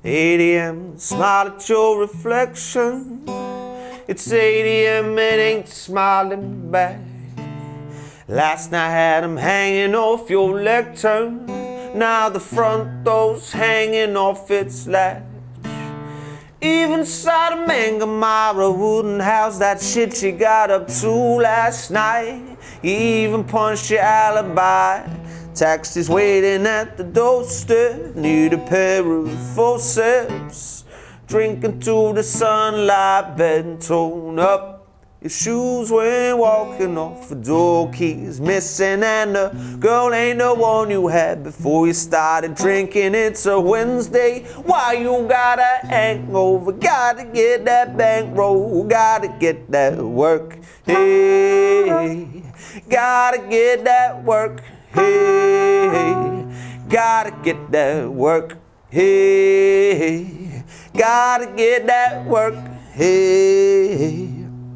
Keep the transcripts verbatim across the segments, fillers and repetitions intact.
eight A M, smile at your reflection. It's eight A M, it ain't smiling back. Last night had 'em hanging off your lectern. Now the front door's hanging off its latch. Even Sodom and Gomorrah wouldn't house that shit you got up to last night. You even punched your alibi. Taxis waiting at the doorstep. Need a pair of forceps. Drinking to the sunlight, bed torn up. Your shoes when walking off, the door keys missing, and the girl ain't the one you had before you started drinking. It's a Wednesday, why you got a hangover? Gotta get that bankroll, gotta get that work. Hey, gotta get that work. Hey, gotta get that work. Hey, gotta get that work. Hey.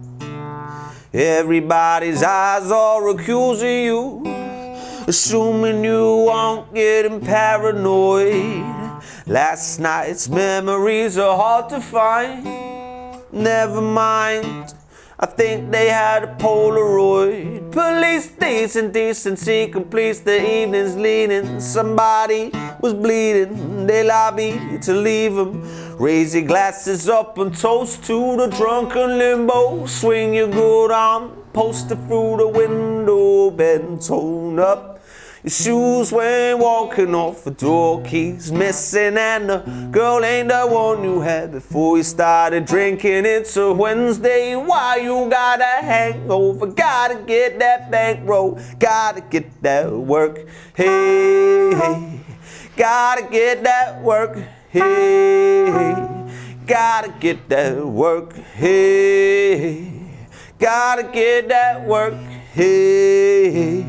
Everybody's eyes are accusing you, assuming you aren't getting paranoid. Last night's memories are hard to find. Never mind, I think they had a Polaroid. Police decent decency completes the evening's leading. Somebody was bleeding, they lobbied to leave him. Raise your glasses up and toast to the drunken limbo. Swing your good arm, poster through the window, bend tone up. Your shoes when walking off, the door keys missing, and the girl ain't the one you had before you started drinking. It's a Wednesday, why you got a hangover? Gotta get that bankroll, gotta get that work. Hey, hey, gotta get that work. Hey, gotta get that work. Hey, gotta get that work. Hey,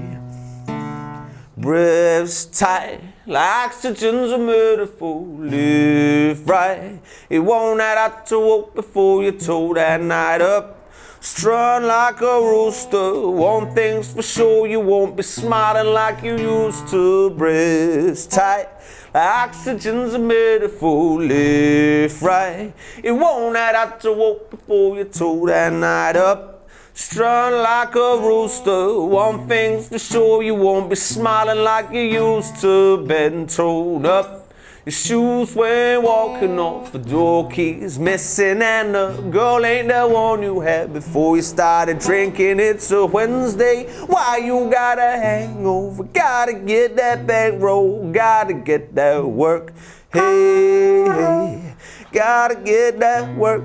breath's tight, like oxygen's a metaphor. Live right, it won't add up to walk before you tore that night up. Strung like a rooster, one thing's for sure, you won't be smiling like you used to. Breath's tight, oxygen's a metaphor. Live right, it won't add up to walk before you tore that night up. Strung like a rooster, one thing's for sure, you won't be smiling like you used to. Bend torn up, your shoes when walking off, the door keys missing, and the girl ain't the one you had before you started drinking. It's a Wednesday, why you got a hangover? Gotta get that bankroll, gotta get that work. Hey, hey, gotta get that work.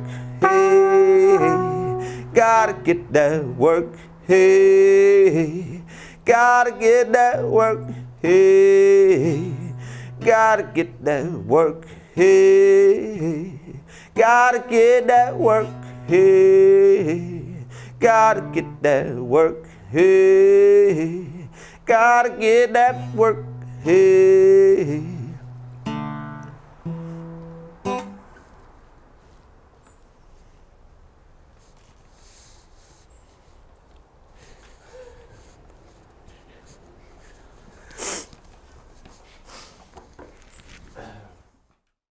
Hey, gotta get that work. Hey, gotta get that work. Hey, gotta get that work. Hey, gotta get that work. Hey, gotta get that work. Hey, gotta get that work. Hey.